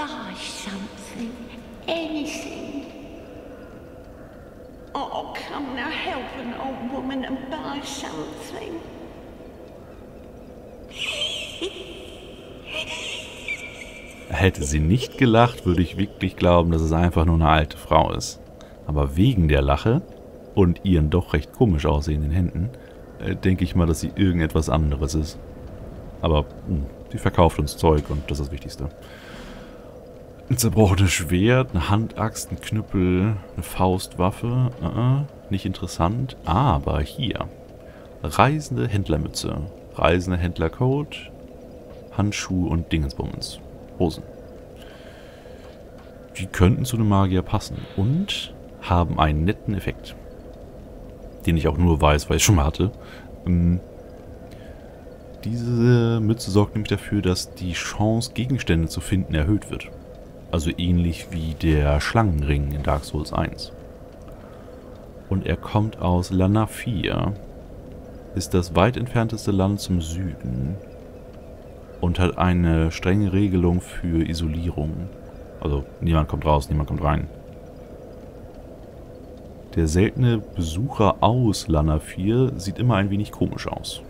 buy something, anything. Oh, come now, help an old woman and buy something. Hätte sie nicht gelacht, würde ich wirklich glauben, dass es einfach nur eine alte Frau ist. Aber wegen der Lache und ihren doch recht komisch aussehenden Händen, denke ich mal, dass sie irgendetwas anderes ist. Aber sie verkauft uns Zeug und das ist das Wichtigste. Ein zerbrochenes Schwert, eine Handaxt, ein Knüppel, eine Faustwaffe. Nicht interessant. Aber hier. Reisende Händlermütze, reisende Händlercoat, Handschuhe und Dingensbummens. Hosen. Die könnten zu einem Magier passen und haben einen netten Effekt. Den ich auch nur weiß, weil ich schon mal hatte. Diese Mütze sorgt nämlich dafür, dass die Chance, Gegenstände zu finden, erhöht wird. Also ähnlich wie der Schlangenring in Dark Souls 1. Und er kommt aus Lanafia. Ist das weit entfernteste Land zum Süden. Und hat eine strenge Regelung für Isolierung. Also niemand kommt raus, niemand kommt rein. Der seltene Besucher aus Lanafir sieht immer ein wenig komisch aus.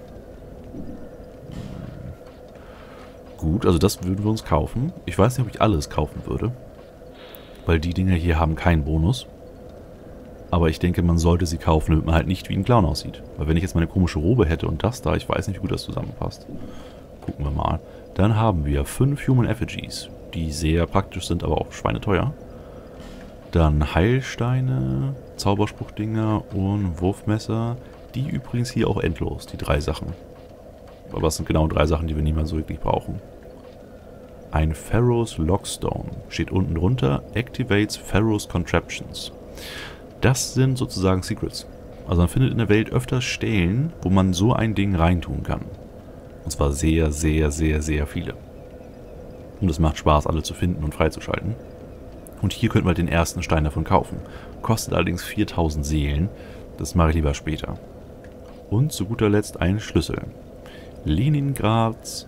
Gut, also das würden wir uns kaufen. Ich weiß nicht, ob ich alles kaufen würde. Weil die Dinger hier haben keinen Bonus. Aber ich denke, man sollte sie kaufen, damit man halt nicht wie ein Clown aussieht. Weil wenn ich jetzt meine komische Robe hätte und das da, ich weiß nicht, wie gut das zusammenpasst. Gucken wir mal. Dann haben wir 5 Human Effigies, die sehr praktisch sind, aber auch schweineteuer. Dann Heilsteine, Zauberspruchdinger und Wurfmesser. Die übrigens hier auch endlos, die 3 Sachen. Aber es sind genau 3 Sachen, die wir niemals so wirklich brauchen. Ein Pharaoh's Lockstone steht unten drunter. Activates Pharaoh's Contraptions. Das sind sozusagen Secrets. Also man findet in der Welt öfters Stellen, wo man so ein Ding reintun kann. Und zwar sehr, sehr, sehr, sehr viele. Und es macht Spaß, alle zu finden und freizuschalten. Und hier könnten wir den ersten Stein davon kaufen. Kostet allerdings 4000 Seelen. Das mache ich lieber später. Und zu guter Letzt ein Schlüssel. Leningrast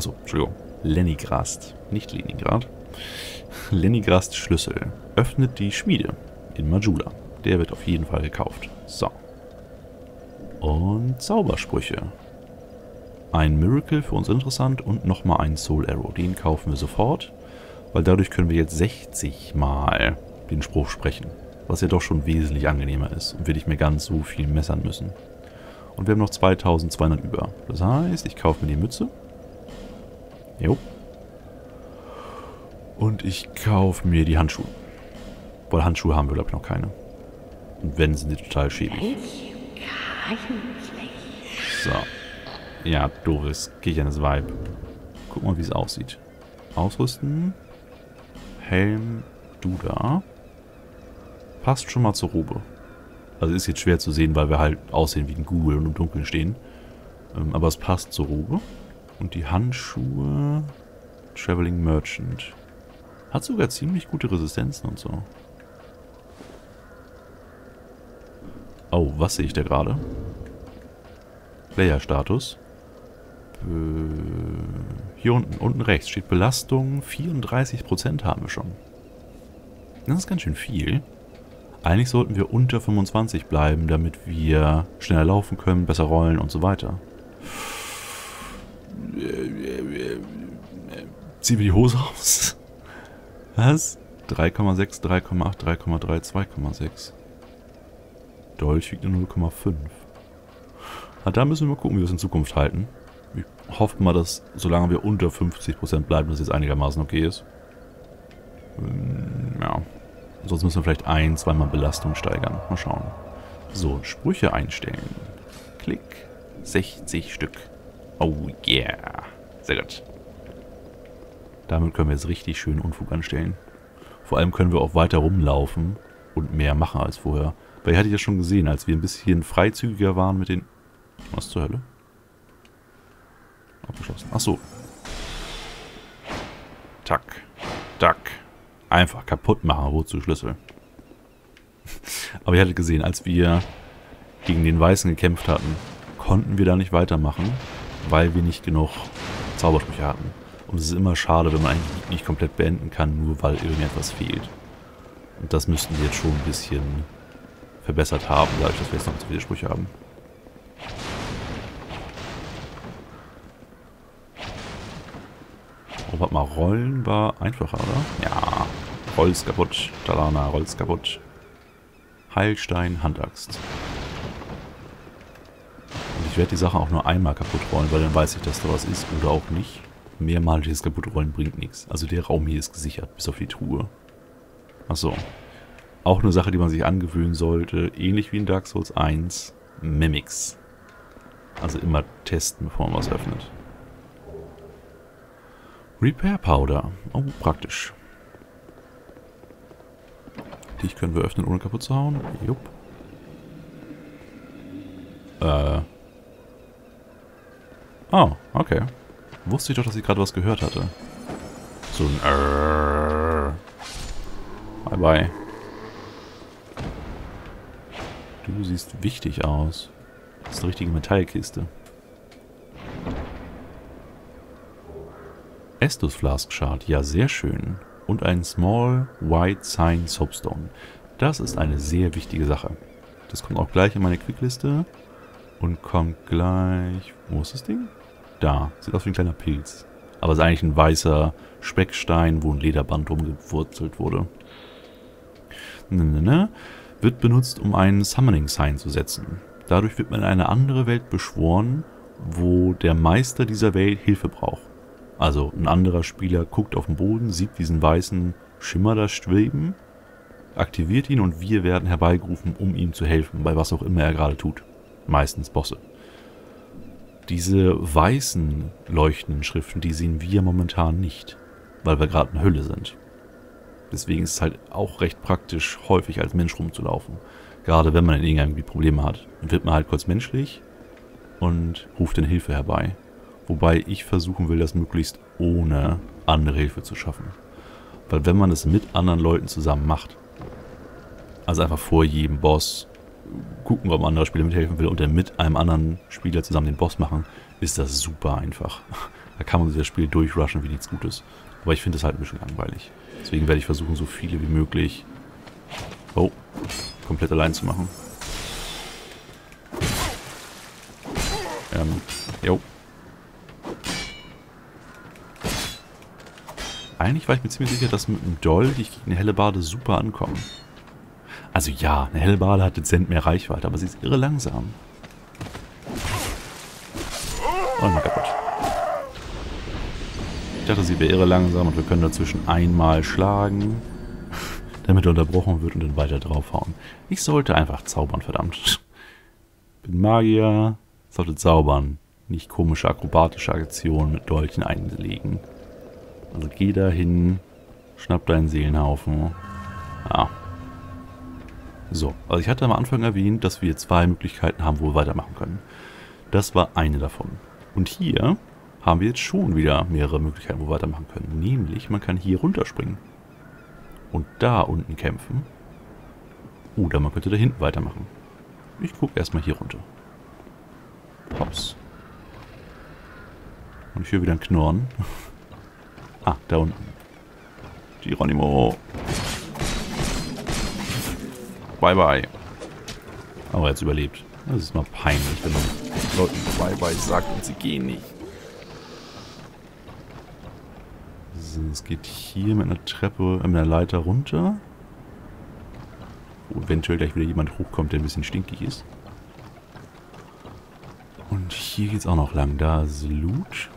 nicht Leningrad. Leningrast Schlüssel. Öffnet die Schmiede in Majula. Der wird auf jeden Fall gekauft. So. Und Zaubersprüche. Ein Miracle für uns interessant und nochmal ein Soul Arrow. Den kaufen wir sofort, weil dadurch können wir jetzt 60 Mal den Spruch sprechen. Was ja doch schon wesentlich angenehmer ist und wir nicht mehr ganz so viel messern müssen. Und wir haben noch 2200 über. Das heißt, ich kaufe mir die Mütze. Jo. Und ich kaufe mir die Handschuhe. Weil Handschuhe haben wir, glaube ich, noch keine. Und wenn, sind die total schäbig. So. Ja, doofes, kicherndes Vibe. Guck mal, wie es aussieht. Ausrüsten. Helm. Du da. Passt schon mal zur Robe. Also ist jetzt schwer zu sehen, weil wir halt aussehen wie ein Ghoul und im Dunkeln stehen. Aber es passt zur Robe. Und die Handschuhe. Traveling Merchant. Hat sogar ziemlich gute Resistenzen und so. Oh, was sehe ich da gerade? Player-Status. Hier unten rechts steht Belastung. 34% haben wir schon. Das ist ganz schön viel. Eigentlich sollten wir unter 25 bleiben, damit wir schneller laufen können, besser rollen und so weiter. Ziehen wir die Hose aus? Was? 3,6, 3,8, 3,3, 2,6. Dolch wiegt nur 0,5. Da müssen wir mal gucken, wie wir es in Zukunft halten. Ich hoffe mal, dass solange wir unter 50% bleiben, dass es jetzt einigermaßen okay ist. Ja. Sonst müssen wir vielleicht 1-2 Mal Belastung steigern. Mal schauen. So, Sprüche einstellen. Klick. 60 Stück. Oh yeah. Sehr gut. Damit können wir jetzt richtig schön Unfug anstellen. Vor allem können wir auch weiter rumlaufen und mehr machen als vorher. Weil ich hatte ja schon gesehen, als wir ein bisschen freizügiger waren mit den... Was zur Hölle? Abgeschlossen. Achso. Tack. Tack. Einfach kaputt machen, wozu Schlüssel. Aber ihr hattet gesehen, als wir gegen den Weißen gekämpft hatten, konnten wir da nicht weitermachen, weil wir nicht genug Zaubersprüche hatten. Und es ist immer schade, wenn man eigentlich nicht komplett beenden kann, nur weil irgendetwas fehlt. Und das müssten wir jetzt schon ein bisschen verbessert haben, dadurch, dass wir jetzt noch zu viele Sprüche haben. Oh, warte mal, Rollen war einfacher, oder? Ja, Roll's kaputt. Talana, Roll's kaputt. Heilstein, Handaxt. Und ich werde die Sache auch nur einmal kaputt rollen, weil dann weiß ich, dass da was ist oder auch nicht. Mehrmaliges Kaputtrollen bringt nichts. Also der Raum hier ist gesichert, bis auf die Truhe. Achso. Auch eine Sache, die man sich angewöhnen sollte, ähnlich wie in Dark Souls 1, Mimics. Also immer testen, bevor man was öffnet. Repair Powder. Oh, praktisch. Die können wir öffnen, ohne kaputt zu hauen. Jupp. Oh, okay. Wusste ich doch, dass ich gerade was gehört hatte. So ein Bye bye. Du siehst wichtig aus. Das ist eine richtige Metallkiste. Estus Flask Shard. Ja, sehr schön. Und ein Small White Sign Soapstone. Das ist eine sehr wichtige Sache. Das kommt auch gleich in meine Quickliste. Und kommt gleich... Wo ist das Ding? Da. Sieht aus wie ein kleiner Pilz. Aber es ist eigentlich ein weißer Speckstein, wo ein Lederband rumgewurzelt wurde. Wird benutzt, um einen Summoning Sign zu setzen. Dadurch wird man in eine andere Welt beschworen, wo der Meister dieser Welt Hilfe braucht. Also ein anderer Spieler guckt auf den Boden, sieht diesen weißen Schimmer da schweben, aktiviert ihn und wir werden herbeigerufen, um ihm zu helfen, bei was auch immer er gerade tut. Meistens Bosse. Diese weißen leuchtenden Schriften, die sehen wir momentan nicht, weil wir gerade in Hölle sind. Deswegen ist es halt auch recht praktisch, häufig als Mensch rumzulaufen. Gerade wenn man irgendwie Probleme hat. Dann wird man halt kurz menschlich und ruft dann Hilfe herbei. Wobei ich versuchen will, das möglichst ohne andere Hilfe zu schaffen. Weil wenn man das mit anderen Leuten zusammen macht, also einfach vor jedem Boss gucken, ob ein anderer Spieler mithelfen will und dann mit einem anderen Spieler zusammen den Boss machen, ist das super einfach. Da kann man sich das Spiel durchrushen wie nichts Gutes. Aber ich finde es halt ein bisschen langweilig. Deswegen werde ich versuchen, so viele wie möglich komplett allein zu machen. Jo. Eigentlich war ich mir ziemlich sicher, dass mit einem Dolch ich gegen eine Hellebarde super ankomme. Also ja, eine Hellebarde hat dezent mehr Reichweite, aber sie ist irre langsam. Und mal kaputt. Ich dachte, sie wäre irre langsam und wir können dazwischen einmal schlagen, damit er unterbrochen wird und dann weiter draufhauen. Ich sollte einfach zaubern, verdammt. Bin Magier, sollte zaubern, nicht komische akrobatische Aktionen mit Dolchen einlegen. Also geh da hin, schnapp deinen Seelenhaufen. Ja. So, also ich hatte am Anfang erwähnt, dass wir 2 Möglichkeiten haben, wo wir weitermachen können. Das war eine davon. Und hier haben wir jetzt schon wieder mehrere Möglichkeiten, wo wir weitermachen können. Nämlich, man kann hier runterspringen. Und da unten kämpfen. Oder man könnte da hinten weitermachen. Ich gucke erstmal hier runter. Hops. Und ich höre wieder ein Knurren. Ah, da unten. Geronimo. Bye bye. Aber jetzt überlebt. Das ist mal peinlich, wenn man Leuten bye bye sagt und sie gehen nicht. So, es geht hier mit einer Treppe, mit einer Leiter runter. Wo eventuell gleich wieder jemand hochkommt, der ein bisschen stinkig ist. Und hier geht es auch noch lang. Da ist Loot.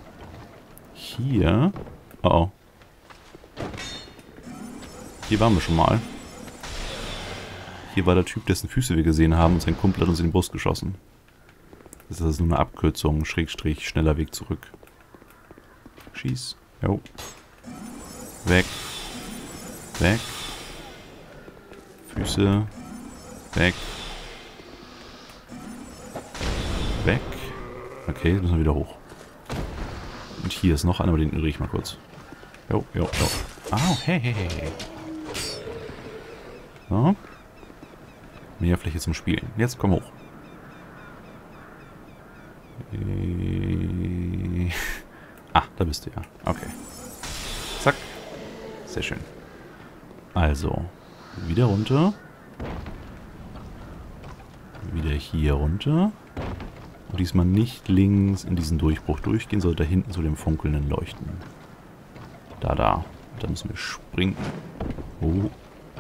Hier. Oh oh. Hier waren wir schon mal. Hier war der Typ, dessen Füße wir gesehen haben und sein Kumpel hat uns in den Bus geschossen. Das ist nur eine Abkürzung, Schrägstrich, schneller Weg zurück. Schieß. Jo. Weg. Weg. Füße. Weg. Weg. Okay, jetzt müssen wir wieder hoch. Und hier ist noch einer, aber den ignoriere ich mal kurz. Jo, jo, jo. Au, hey, hey, hey. So. Mehr Fläche zum Spielen. Jetzt komm hoch. Ah, Da bist du ja. Okay. Zack. Sehr schön. Also, wieder runter. Wieder hier runter. Und diesmal nicht links in diesen Durchbruch durchgehen, sondern da hinten zu dem funkelnden Leuchten. Da. Da müssen wir springen. Oh.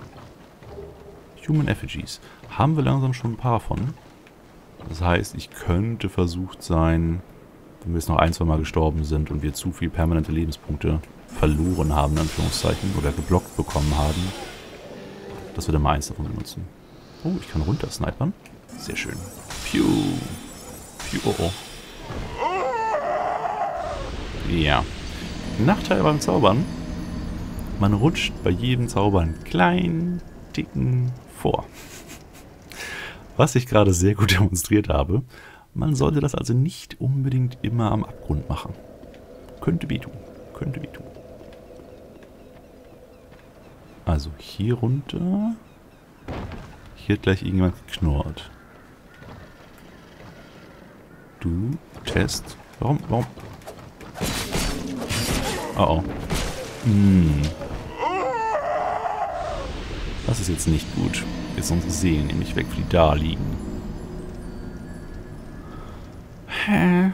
Human Effigies. Haben wir langsam schon ein paar von. Das heißt, ich könnte versucht sein, wenn wir jetzt noch ein, zwei Mal gestorben sind und wir zu viel permanente Lebenspunkte verloren haben, in Anführungszeichen, oder geblockt bekommen haben, dass wir dann mal eins davon benutzen. Oh, ich kann runtersnipern. Sehr schön. Piu. Piu. Oh. Ja. Nachteil beim Zaubern. Man rutscht bei jedem Zauber einen kleinen Ticken vor. Was ich gerade sehr gut demonstriert habe. Man sollte das also nicht unbedingt immer am Abgrund machen. Könnte wehtun. Könnte wehtun. Also hier runter. Hier hat gleich irgendjemand geknurrt. Du, Test. Warum? Oh oh. Das ist jetzt nicht gut. Jetzt unsere Seelen nämlich weg, wie die da liegen. Hä?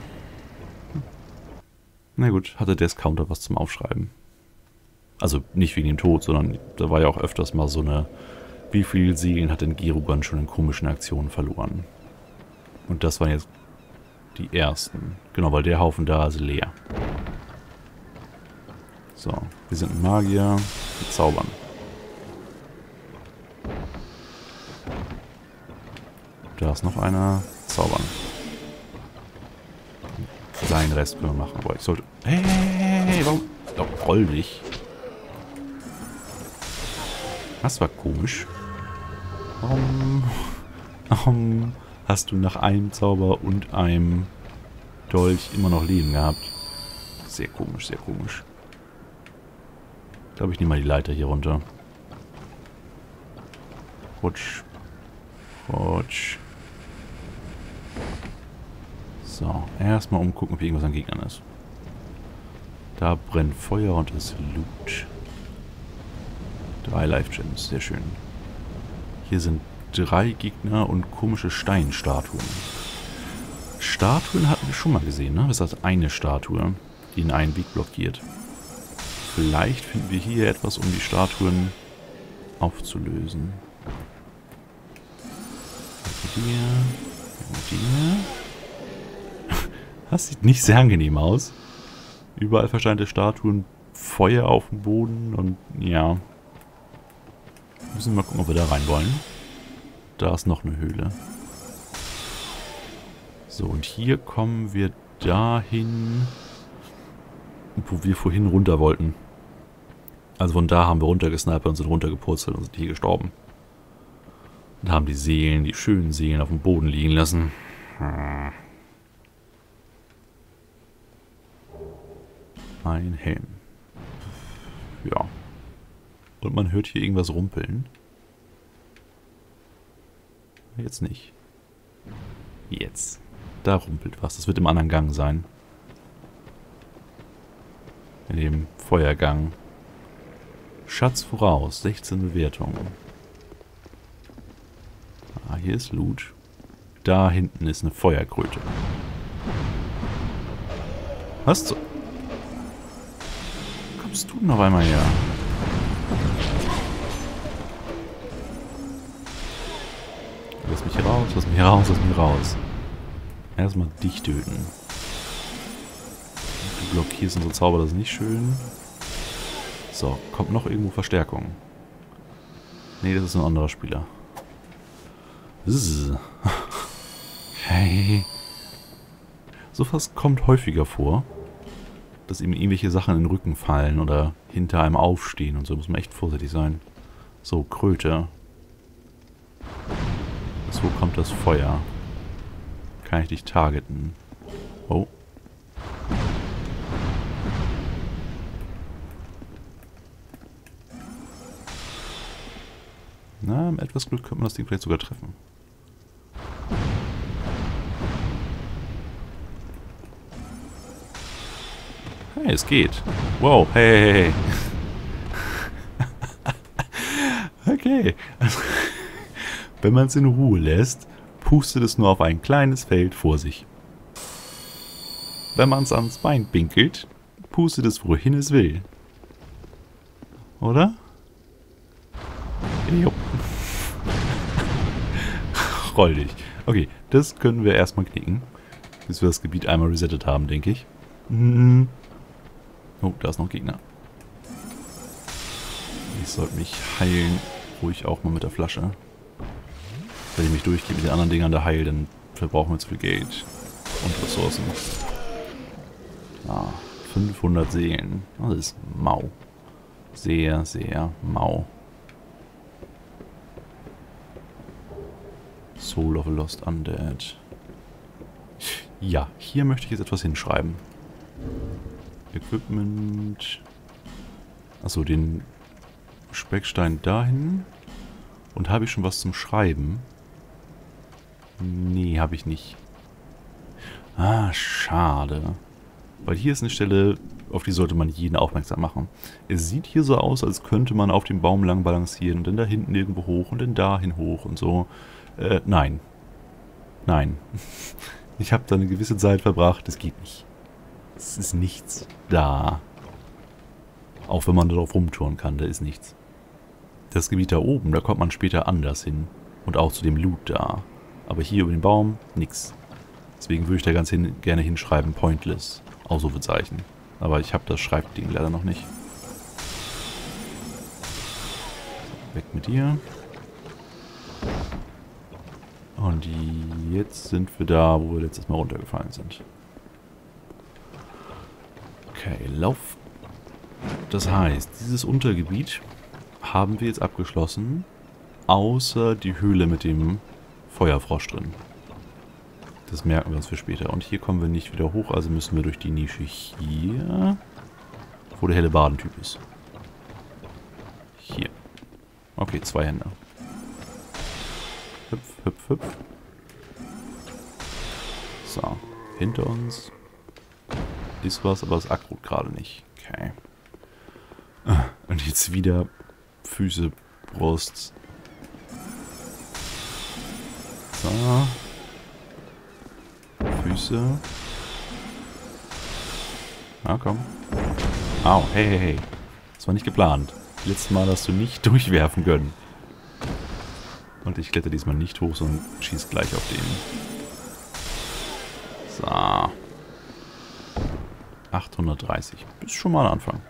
Na gut, hatte der Counter was zum Aufschreiben. Also nicht wegen dem Tod, sondern da war ja auch öfters mal so eine... Wie viele Seelen hat denn Gerugan schon in komischen Aktionen verloren? Und das waren jetzt die ersten. Genau, weil der Haufen da ist leer. So, wir sind ein Magier. Wir zaubern. Da ist noch einer. Zaubern. Einen kleinen Rest können wir machen, aber ich sollte... Hey, warum... Doch, roll dich. Das war komisch. Warum hast du nach einem Zauber und einem Dolch immer noch Leben gehabt? Sehr komisch, sehr komisch. Ich glaube, ich nehme mal die Leiter hier runter. Rutsch. Rutsch. So, erstmal umgucken, ob hier irgendwas an Gegnern ist. Da brennt Feuer und ist Loot. 3 Life-Gems, sehr schön. Hier sind 3 Gegner und komische Steinstatuen. Statuen hatten wir schon mal gesehen, ne? Das ist eine Statue, die in einen Weg blockiert. Vielleicht finden wir hier etwas, um die Statuen aufzulösen. Mit dir. Das sieht nicht sehr angenehm aus. Überall versteinte Statuen, Feuer auf dem Boden und ja. Müssen wir mal gucken, ob wir da rein wollen. Da ist noch eine Höhle. So, und hier kommen wir dahin, wo wir vorhin runter wollten. Also von da haben wir runtergesnipert und sind runtergepurzelt und sind hier gestorben. Und haben die Seelen, die schönen Seelen auf dem Boden liegen lassen. Ein Helm. Ja. Und man hört hier irgendwas rumpeln. Jetzt nicht. Jetzt. Da rumpelt was. Das wird im anderen Gang sein. In dem Feuergang. Schatz voraus. 16 Bewertungen. Ah, hier ist Loot. Da hinten ist eine Feuerkröte. Was zu... Kommst du noch einmal her? Lass mich hier raus, lass mich hier raus, lass mich raus. Erstmal dich töten. Du blockierst unsere Zauber, das ist nicht schön. So, kommt noch irgendwo Verstärkung? Nee, das ist ein anderer Spieler. Hey. Sowas kommt häufiger vor, dass ihm irgendwelche Sachen in den Rücken fallen oder hinter einem aufstehen und so. Muss man echt vorsichtig sein. So, Kröte. So kommt das Feuer. Kann ich dich targeten? Oh. Na, mit etwas Glück könnte man das Ding vielleicht sogar treffen. Hey, es geht. Wow, hey. Okay. Also, wenn man es in Ruhe lässt, pustet es nur auf ein kleines Feld vor sich. Wenn man es ans Bein pinkelt, pustet es wohin es will. Oder? Jo. Roll dich. Okay, das können wir erstmal knicken. Bis wir das Gebiet einmal resettet haben, denke ich. Oh, da ist noch ein Gegner. Ich sollte mich heilen, ruhig auch mal mit der Flasche. Wenn ich mich durchgehe mit den anderen Dingern da heil, dann verbrauchen wir zu viel Geld und Ressourcen. Ah, 500 Seelen. Das ist mau. Sehr, sehr mau. Soul of a Lost Undead. Ja, hier möchte ich jetzt etwas hinschreiben. Equipment. Achso, den Speckstein dahin. Und habe ich schon was zum Schreiben? Nee, habe ich nicht. Ah, schade. Weil hier ist eine Stelle, auf die sollte man jeden aufmerksam machen. Es sieht hier so aus, als könnte man auf dem Baum lang balancieren und dann da hinten irgendwo hoch und dann dahin hoch und so. Nein. Nein. Ich habe da eine gewisse Zeit verbracht, das geht nicht. Es ist nichts da. Auch wenn man darauf rumtouren kann, da ist nichts. Das Gebiet da oben, da kommt man später anders hin. Und auch zu dem Loot da. Aber hier über den Baum, nix. Deswegen würde ich da ganz gerne hinschreiben, pointless. Ausrufezeichen. Aber ich habe das Schreibding leider noch nicht. Weg mit dir. Und jetzt sind wir da, wo wir letztes Mal runtergefallen sind. Okay, Lauf. Das heißt, dieses Untergebiet haben wir jetzt abgeschlossen, außer die Höhle mit dem Feuerfrosch drin. Das merken wir uns für später. Und hier kommen wir nicht wieder hoch, also müssen wir durch die Nische hier, wo der helle Badentyp ist. Hier. Okay, 2 Hände. Hüpf, hüpf, hüpf. So, hinter uns ist was, aber es aggro gerade nicht. Okay. Und jetzt wieder Füße, Brust. So. Füße. Na komm. Au, hey, hey, hey. Das war nicht geplant. Letztes Mal hast du nicht durchwerfen können. Und ich kletter diesmal nicht hoch, sondern schieß gleich auf den. So. 830. Ist schon mal ein Anfang.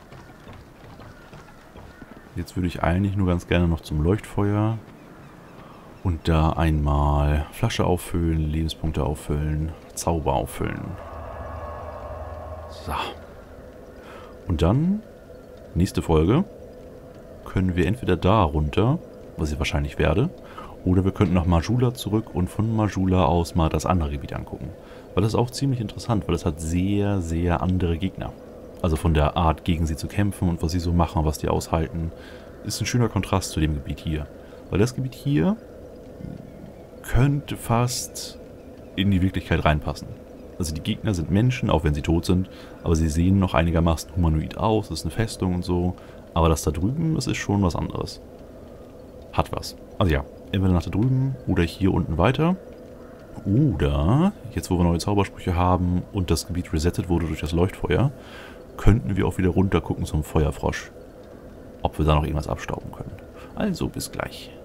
Jetzt würde ich eigentlich nur ganz gerne noch zum Leuchtfeuer. Und da einmal Flasche auffüllen, Lebenspunkte auffüllen, Zauber auffüllen. So. Und dann, nächste Folge, können wir entweder da runter, was ich wahrscheinlich werde, oder wir könnten nach Majula zurück und von Majula aus mal das andere Gebiet angucken. Weil das ist auch ziemlich interessant, weil es hat sehr, sehr andere Gegner. Also von der Art, gegen sie zu kämpfen und was sie so machen, was die aushalten, ist ein schöner Kontrast zu dem Gebiet hier. Weil das Gebiet hier könnte fast in die Wirklichkeit reinpassen. Also die Gegner sind Menschen, auch wenn sie tot sind, aber sie sehen noch einigermaßen humanoid aus, das ist eine Festung und so. Aber das da drüben, das ist schon was anderes. Hat was. Also ja, entweder nach da drüben oder hier unten weiter. Oder, jetzt wo wir neue Zaubersprüche haben und das Gebiet resettet wurde durch das Leuchtfeuer, könnten wir auch wieder runter gucken zum Feuerfrosch. Ob wir da noch irgendwas abstauben können. Also bis gleich.